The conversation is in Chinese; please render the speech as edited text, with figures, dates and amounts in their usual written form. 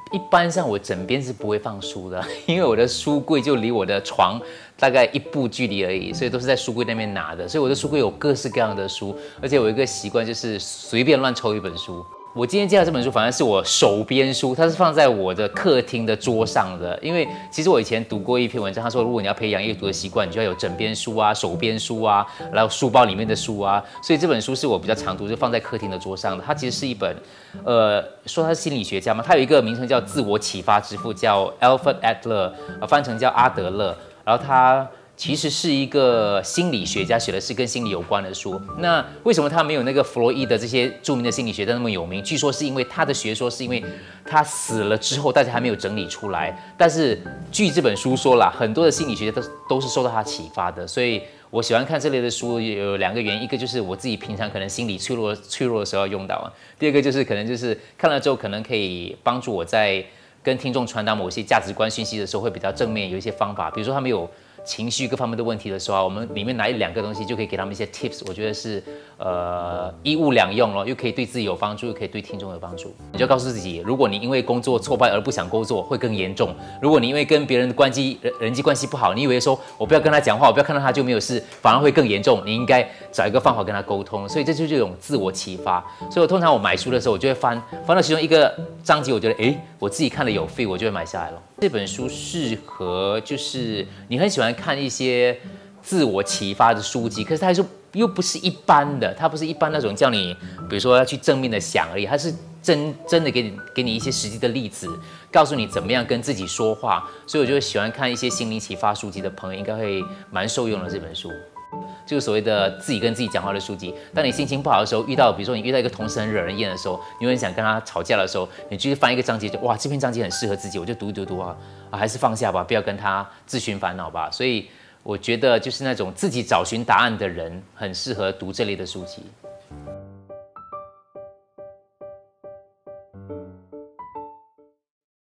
一般上我枕边是不会放书的，因为我的书柜就离我的床大概1步距离而已，所以都是在书柜那边拿的。所以我的书柜有各式各样的书，而且我有一个习惯就是随便乱抽一本书。我今天介绍这本书，反而是我手边书，它是放在我的客厅的桌上的。因为其实我以前读过一篇文章，他说如果你要培养阅读的习惯，你就要有枕边书啊、手边书啊，然后书包里面的书啊。所以这本书是我比较常读，就放在客厅的桌上的。它其实是一本，说他是心理学家嘛，他有一个名称叫自我启发之父，叫 Alfred Adler， 翻成叫阿德勒。然后他其实是一个心理学家，写的是跟心理有关的书。那为什么他没有那个弗洛伊德这些著名的心理学家那么有名？据说是因为他的学说是因为他死了之后，大家还没有整理出来。但是据这本书说啦，很多的心理学家都是受到他启发的。所以我喜欢看这类的书有2个原因，一个就是我自己平常可能心理脆弱的时候要用到啊，第二个就是可能就是看了之后可能可以帮助我在跟听众传达某些价值观讯息的时候会比较正面，有一些方法，比如说他们有情绪各方面的问题的时候，我们里面拿1-2个东西就可以给他们一些 tips， 我觉得是一物两用咯，又可以对自己有帮助，又可以对听众有帮助。你就告诉自己，如果你因为工作挫败而不想工作，会更严重；如果你因为跟别人的人际关系不好，你以为说我不要跟他讲话，我不要看到他就没有事，反而会更严重。你应该找一个方法跟他沟通。所以这就是一种自我启发。所以我通常我买书的时候，我就会翻到其中一个章节，我觉得我自己看了有 feel， 我就会买下来了。这本书适合就是你很喜欢看一些自我启发的书籍，可是它又不是一般的，它不是一般那种叫你，比如说要去正面的想而已，它是真的给你一些实际的例子，告诉你怎么样跟自己说话。所以我就喜欢看一些心灵启发书籍的朋友，应该会蛮受用的这本书。就是所谓的自己跟自己讲话的书籍。当你心情不好的时候，比如说你遇到一个同事很惹人厌的时候，你很想跟他吵架的时候，你去翻一个章节，就哇，这篇章节很适合自己，我就读啊，还是放下吧，不要跟他自寻烦恼吧。所以我觉得就是那种自己找寻答案的人，很适合读这类的书籍。